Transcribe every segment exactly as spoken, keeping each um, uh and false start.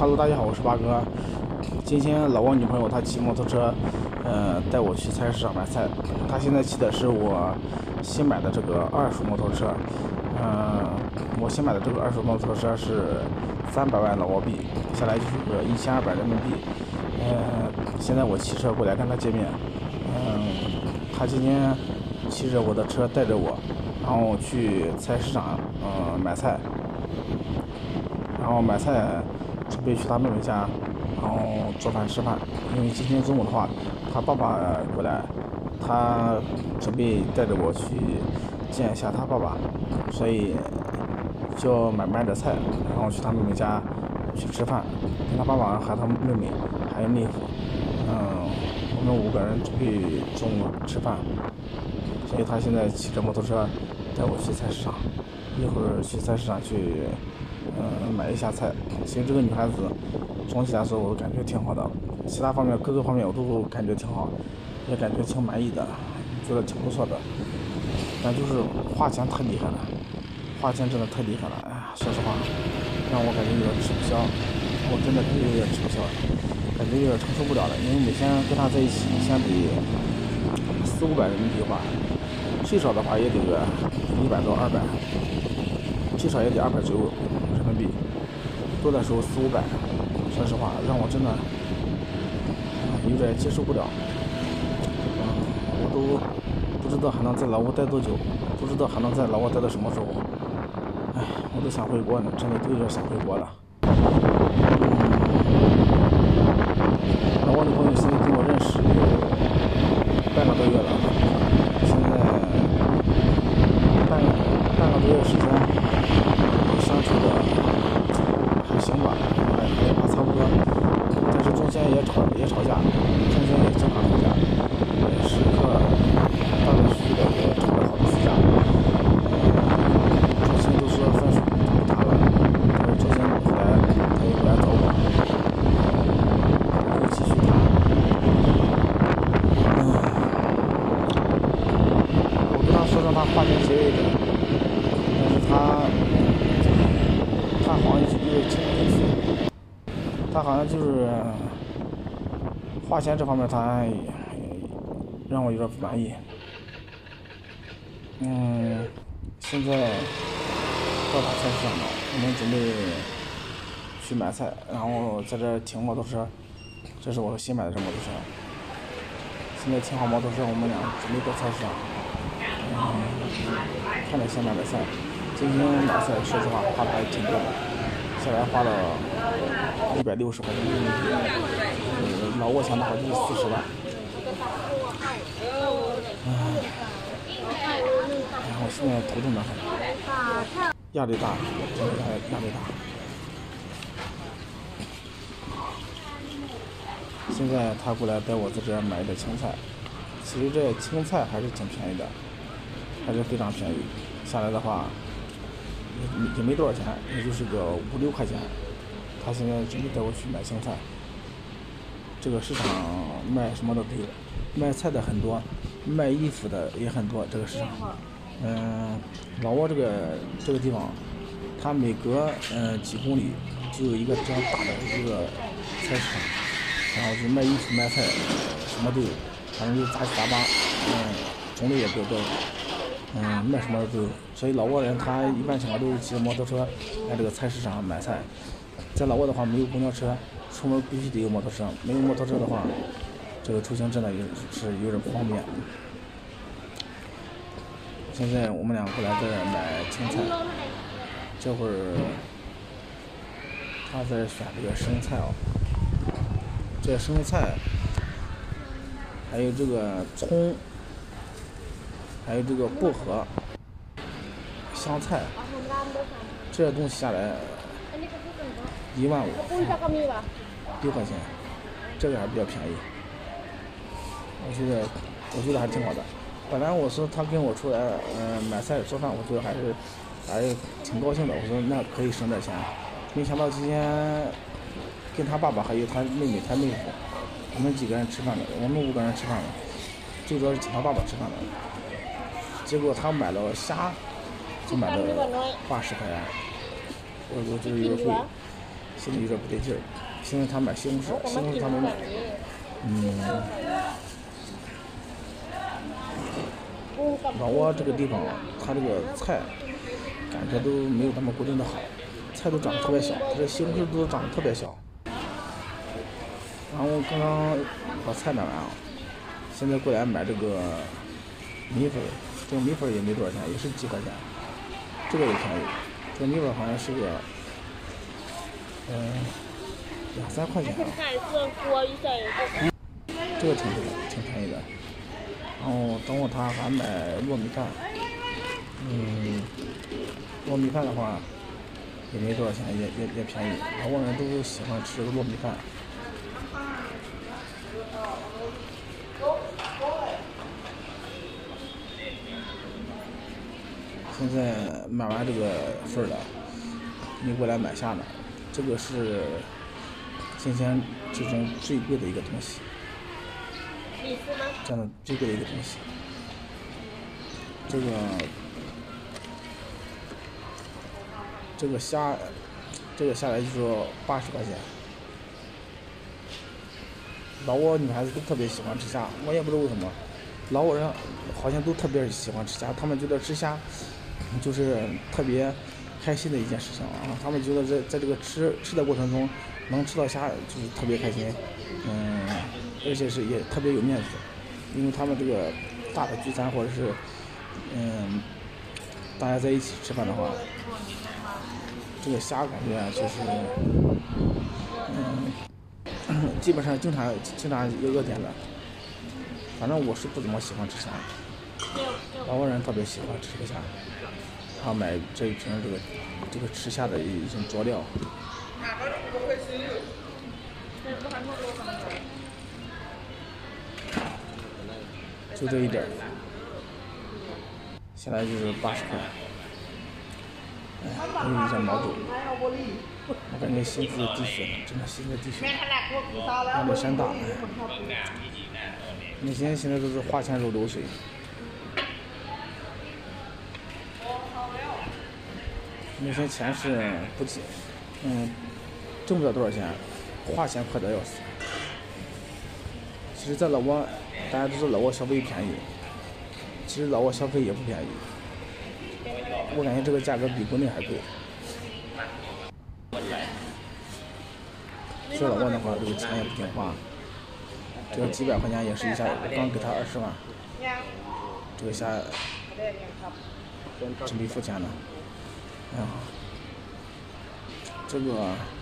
Hello， 大家好，我是八哥。今天老王女朋友她骑摩托车，呃，带我去菜市场买菜。她现在骑的是我新买的这个二手摩托车，呃，我新买的这个二手摩托车是三百万老挝币，下来就是个一千二百人民币。呃，现在我骑车过来跟她见面，嗯、呃，她今天骑着我的车带着我，然后去菜市场，呃，买菜。然后买菜，准备去他妹妹家，然后做饭吃饭。因为今天中午的话，他爸爸过来，他准备带着我去见一下他爸爸，所以就买买点菜，然后去他妹妹家去吃饭，跟他爸爸和他妹妹还有妹夫，嗯，我们五个人准备中午吃饭。所以他现在骑着摩托车带我去菜市场，一会儿去菜市场去。嗯，买一下菜。其实这个女孩子总体来说我感觉挺好的，其他方面各个方面我都感觉挺好，也感觉挺满意的，觉得挺不错的。但就是花钱太厉害了，花钱真的太厉害了。哎呀，说实话，让我感觉有点吃不消，我真的感觉有点吃不消，感觉有点承受不了了。因为每天跟她在一起，一天得四五百人民币花，最少的话也得个一百到二百，最少也得二百左右。人民币多的时候四五百，说实话让我真的、嗯、有点接受不了。嗯，我都不知道还能在老挝待多久，不知道还能在老挝待到什么时候。哎，我都想回国呢，真的都有点想回国了。嗯，老挝女朋友现在跟我认识有半个多月了，现在半半个多月时间相处的。还行吧，还还还差不多，但是中间也吵也吵架，中间也经常吵架，也时刻断断续续的也吵了好几次架。之前都说分手不谈了，但是昨天后来他又过来找我，又继续谈。嗯，我跟他说让他花钱节约一点，但是他。他好像就是经济富，他好像就是花钱这方面他让我有点不满意。嗯，现在到达菜市场了，我们准备去买菜，然后在这停摩托车，这是我新买的这摩托车。现在停好摩托车，我们俩准备到菜市场，嗯，看着先买的菜。今天买菜说实话花的还挺多的，下来花了一百六十块钱人民币，呃，老挝钱的话就是四十万。唉，然后现在头疼的很，压力大，真的压力大。现在他过来带我在这买的青菜，其实这青菜还是挺便宜的，还是非常便宜。下来的话。也没多少钱，也就是个五六块钱。他现在准备带我去买青菜。这个市场卖什么的都有，卖菜的很多，卖衣服的也很多。这个市场，嗯，老挝这个这个地方，它每隔嗯、呃、几公里就有一个这样大的一个菜市场，然后就卖衣服、卖菜，什么都有，反正就杂七杂八，嗯，种类也比较多。嗯，卖什么都有，所以老挝人他一般情况都是骑着摩托车来这个菜市场买菜。在老挝的话，没有公交车，出门必须得有摩托车。没有摩托车的话，这个出行真的也是有点不方便。现在我们俩过来这儿买青菜，这会儿他在选这个生菜哦，这生菜还有这个葱。还有这个薄荷、香菜，这些东西下来一万五，六块钱，这个还比较便宜。我觉得，我觉得还挺好的。本来我说他跟我出来，嗯、呃，买菜做饭，我觉得还是还是挺高兴的。我说那可以省点钱。没想到今天跟他爸爸还有他妹妹、他妹夫，我们几个人吃饭的，我们五个人吃饭的，最主要是请他爸爸吃饭的。结果他买了虾，就买了八十块钱，我我觉得有点贵。 心里有点不对劲儿。现在他买西红柿，西红柿他没买。嗯，老挝这个地方，它这个菜感觉都没有他们固定的好，菜都长得特别小，它这西红柿都长得特别小。然后刚刚把菜买完啊，现在过来买这个米粉，这个米粉也没多少钱，也是几块钱，这个也便宜，这个米粉好像是个，嗯、呃，两三块钱啊。这个挺挺便宜的。然后等会他还买糯米饭，嗯，糯米饭的话也没多少钱，也也也便宜。老挝人都喜欢吃这个糯米饭。现在买完这个份了，你过来买下呢。这个是今天之中最贵的一个东西，真的最贵的一个东西。这个这个虾，这个下来就说八十块钱。老挝女孩子都特别喜欢吃虾，我也不知道为什么，老挝人好像都特别喜欢吃虾，他们觉得吃虾就是特别开心的一件事情啊，他们觉得在在这个吃吃的过程中能吃到虾就是特别开心，嗯，而且是也特别有面子，因为他们这个大的聚餐或者是嗯大家在一起吃饭的话，这个虾感觉啊就是嗯基本上经常经常有个点的，反正我是不怎么喜欢吃虾，老挝人特别喜欢吃这个虾。他买这一瓶这个这个吃虾的一种佐料，就这一点儿，下来就是八十块。哎，有一点矛盾，我感觉心在滴血呢，真的心在滴血。压力山大，哎，那些现在都是花钱如流水。那些钱是不仅，嗯，挣不了多少钱，花钱快得要死。其实，在老挝，大家都说老挝消费便宜，其实老挝消费也不便宜。我感觉这个价格比国内还贵。在老挝的话，这个钱也不挺花，这个几百块钱也是一下，我刚给他二十万，这个虾真没付钱呢。哎呀，这个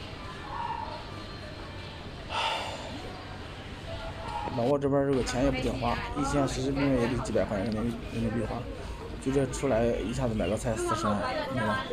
老挝这边这个钱也不挺花，一天随随便便也得几百块钱人民人民币花，就这出来一下子买个菜四十万，没了。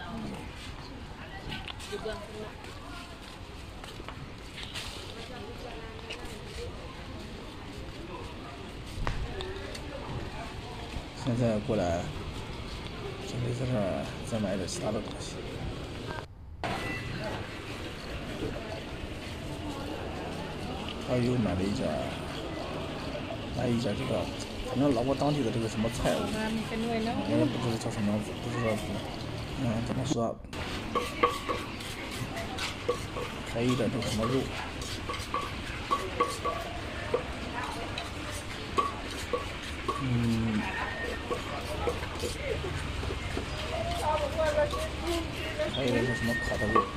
现在过来。准备在这儿再买点其他的东西。他又买了一件，买一件这个，反正老挝当地的这个什么菜，我也不知道叫什么名字，不知道，嗯，怎么说？还有一点这个什么肉，嗯。还有那个什么烤的肉，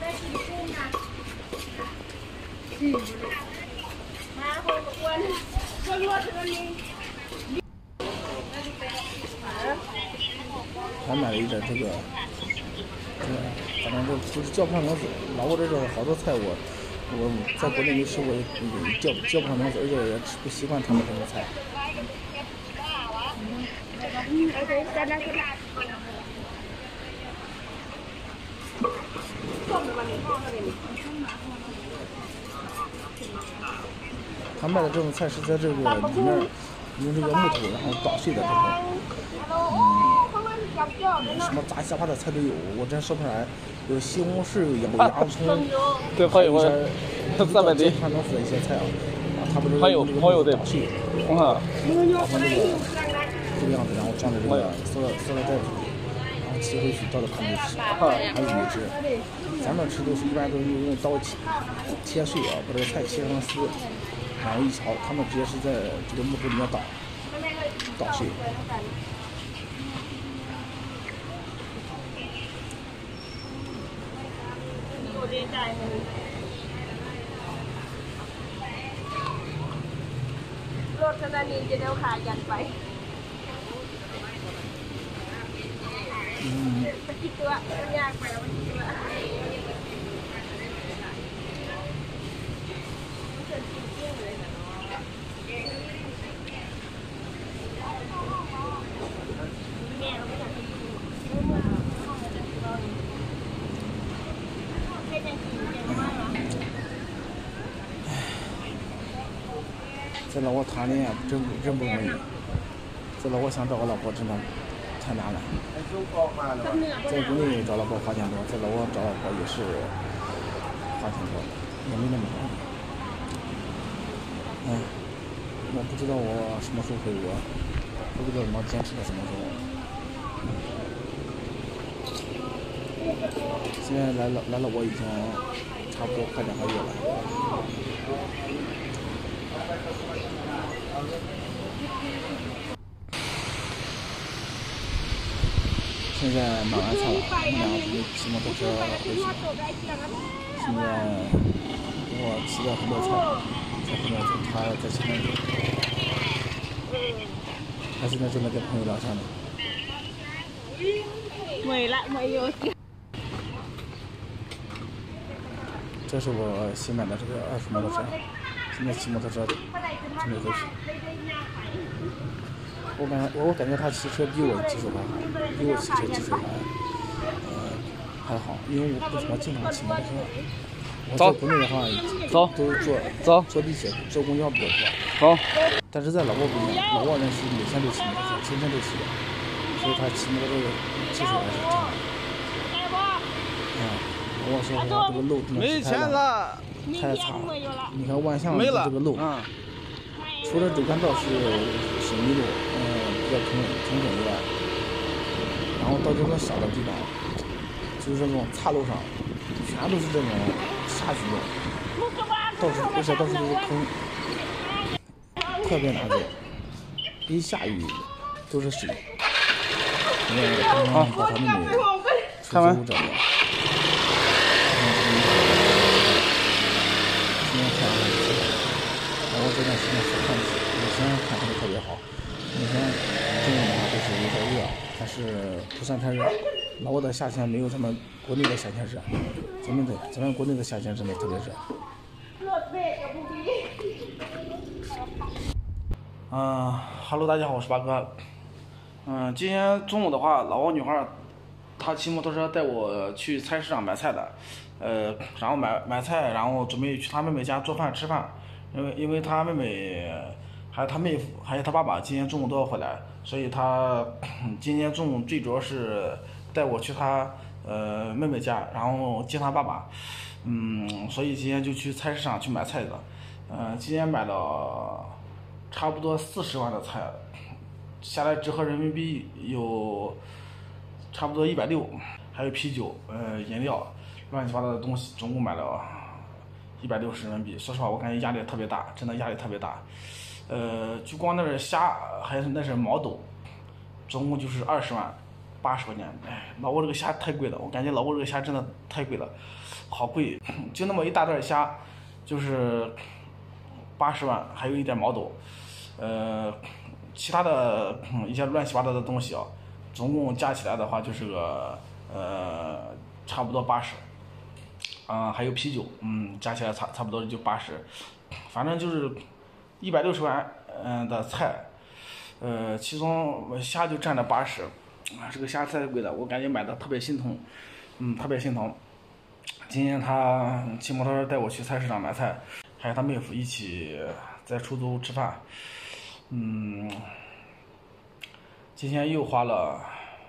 还买了一点这个，这个反正就就是叫不上名字。老挝这种好多菜我我在国内没吃过，叫叫不上名字，而且也吃不习惯他们这个菜。他卖的这种菜是在这个里面用这个木头然后捣碎的这种，嗯，什么杂七杂八的菜都有，我真说不上来。有西红柿，有洋葱， 对，还有个三百斤汉能死的一些菜啊，他不是还有还有的捣碎， 啊， 然后这个这个样子，然后装在这个塑料塑料袋子里。 然后骑回去倒到盘子里吃，还有卤汁。咱们吃都是一般都是用刀切切碎啊，把这个菜切成丝，然后一炒，他们直接是在这个木头里面捣，捣碎。 รถขนาดนี้จะเดี๋ยวขายันไปมันคิดตัวมันยากไปแล้วมันคิดตัว在老挝谈恋爱真不真不容易，在老挝想找个老婆真的太难了。在国内找老婆花钱多，在老挝找老婆也是花钱多，也没那么容易。哎，我不知道我什么时候回国，不知道能坚持到什么时候。现在来了来了，我已经差不多快两个月了。现在买完菜了，我们俩准备骑摩托车回去。现在我骑着很多菜，在后面走，他在前面走。他现在正在跟朋友聊天呢。 没了，没有。 这是我新买的这个二手摩托车，现在骑摩托车准备回去。我感觉我感觉他骑车比我技术还好，比我骑车技术还呃还好，因为我不怎么经常骑摩托车。我在国内的话， 走都是坐走坐地铁、坐公交比较多。 多。好。但是在老挝不一样，老挝人是每天都骑摩托车，天天都骑，所以他骑摩托车技术还是挺好的。嗯，我说实话，这个路真的是太烂了，太差了。你看万象这个路，嗯，除了主干道是水泥路，嗯，比较平平整以外，然后到这个小的地方，就是这种岔路上，全都是这种沙石路，到处而且到处都是坑，特别难走。一下雨都是水。嗯，刚刚把他妹妹出租屋找到。今天太阳很热，然后这段时间是旱季，以前看起来特别好。每天中午的话都是有点热，但是不算太热。老挝的夏天没有咱们国内的夏天热，咱们的咱们国内的夏天真的特别热。嗯哈喽，大家好，我是八哥。嗯，今天中午的话，老挝女孩她骑摩托车带我去菜市场买菜的。呃，然后买买菜，然后准备去他妹妹家做饭吃饭，因为因为他妹妹还有他妹夫还有他爸爸今天中午都要回来，所以他今天中午最主要是带我去他呃妹妹家，然后接他爸爸，嗯，所以今天就去菜市场去买菜的，嗯、呃，今天买了差不多四十万的菜，下来折合人民币有差不多一百六，还有啤酒，呃，饮料。乱七八糟的东西，总共买了一百六十人民币。说实话，我感觉压力特别大，真的压力特别大。呃，就光那是虾，还是那是毛肚，总共就是二十万八十块钱。哎，老挝这个虾太贵了，我感觉老挝这个虾真的太贵了，好贵。就那么一大袋虾，就是八十万，还有一点毛肚。呃，其他的一些乱七八糟的东西啊，总共加起来的话就是个呃差不多八十。啊、呃，还有啤酒，嗯，加起来差差不多就八十，反正就是一百六十万，嗯、呃、的菜，呃，其中虾就占了八十，啊，这个虾太贵了，我感觉买的特别心疼，嗯，特别心疼。今天他骑摩托车带我去菜市场买菜，还有他妹夫一起在出租屋吃饭，嗯，今天又花了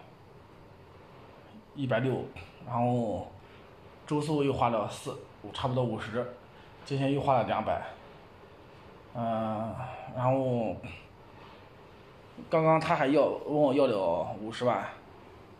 一百六，然后。住宿又花了四，差不多五十，今天又花了两百，嗯、呃，然后刚刚他还要问我要了五十万，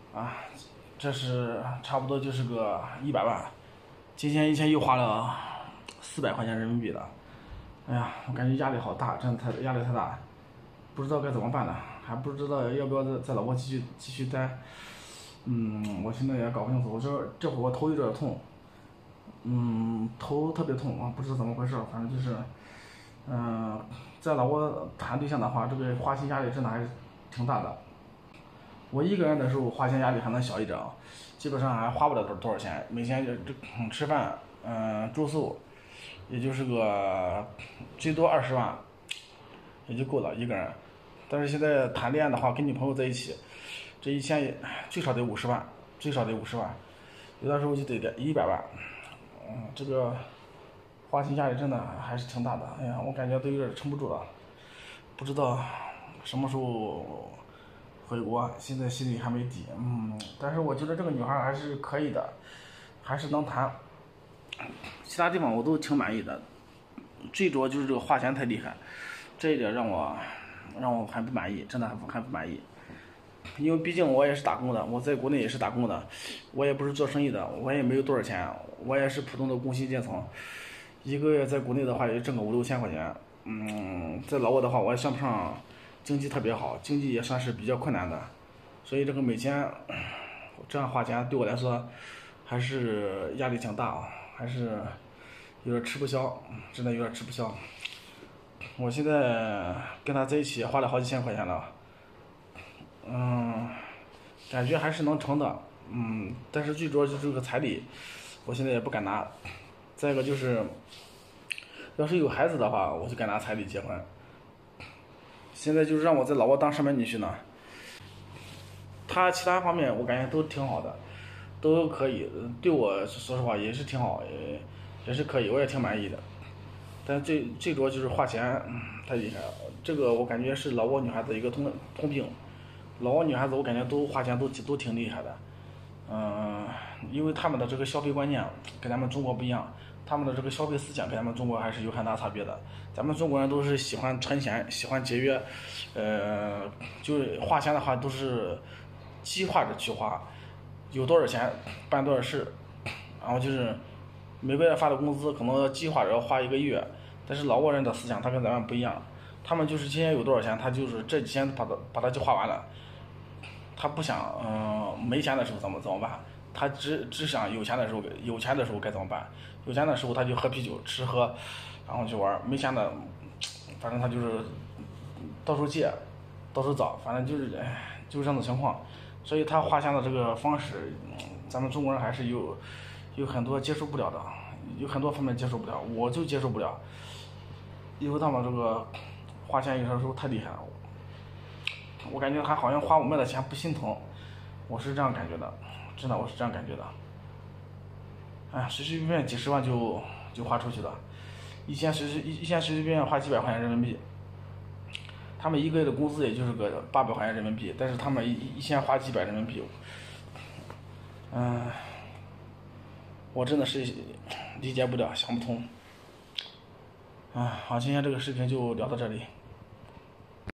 啊，这是差不多就是个一百万。今天一天又花了四百块钱人民币了，哎呀，我感觉压力好大，真的太压力太大，不知道该怎么办了，还不知道要不要在在老挝继续继续待。嗯，我现在也搞不清楚，我这这会儿我头有点痛，嗯，头特别痛啊，不知道怎么回事，反正就是，嗯、呃，在老挝谈对象的话，这个花钱压力真的还是挺大的。我一个人的时候花钱压力还能小一点啊，基本上还花不了多多少钱，每天就这吃饭，嗯、呃，住宿，也就是个最多二十万，也就够了一个人。但是现在谈恋爱的话，跟女朋友在一起，这一千最少得五十万，最少得五十万，有的时候就得得一百万。嗯，这个花钱压力真的还是挺大的。哎呀，我感觉都有点撑不住了，不知道什么时候回国，现在心里还没底。嗯，但是我觉得这个女孩还是可以的，还是能谈。其他地方我都挺满意的，最主要就是这个花钱太厉害，这一点让我让我还不满意，真的还不还不满意。因为毕竟我也是打工的，我在国内也是打工的，我也不是做生意的，我也没有多少钱，我也是普通的工薪阶层，一个月在国内的话也挣个五六千块钱。嗯，在老挝的话我也算不上经济特别好，经济也算是比较困难的，所以这个每天这样花钱对我来说还是压力挺大啊，还是有点吃不消，真的有点吃不消。我现在跟他在一起花了好几千块钱了，嗯，感觉还是能成的，嗯，但是最主要就是这个彩礼，我现在也不敢拿。再一个就是，要是有孩子的话，我就敢拿彩礼结婚。现在就是让我在老挝当上门女婿呢，他其他方面我感觉都挺好的，都可以，对我说实话也是挺好，也也是可以，我也挺满意的。但最最主要就是花钱，嗯，太厉害了。这个我感觉是老挝女孩子一个通通病。老挝女孩子我感觉都花钱都都挺厉害的，嗯，因为他们的这个消费观念跟咱们中国不一样，他们的这个消费思想跟咱们中国还是有很大差别的。咱们中国人都是喜欢存钱，喜欢节约，呃，就是花钱的话都是计划着去花，有多少钱办多少事，然后就是每个月发的工资可能要计划着要花一个月。但是老挝人的思想他跟咱们不一样，他们就是今天有多少钱，他就是这几天把它把它就花完了。他不想，嗯、呃，没钱的时候怎么怎么办？他只只想有钱的时候，有钱的时候该怎么办？有钱的时候他就喝啤酒、吃喝，然后去玩；没钱的，反正他就是到处借，到处找，反正就是就是这种情况。所以他花钱的这个方式，咱们中国人还是有有很多接受不了的，有很多方面接受不了，我就接受不了，因为他们这个花钱有的时候太厉害了。我感觉他好像花我们的钱不心疼，我是这样感觉的，真的我是这样感觉的。哎，随随便便几十万就就花出去了，以前随随以前随随便便花几百块钱人民币，他们一个月的工资也就是个八百块钱人民币，但是他们一一天花几百人民币，嗯，我真的是理解不了，想不通。啊，好，今天这个视频就聊到这里。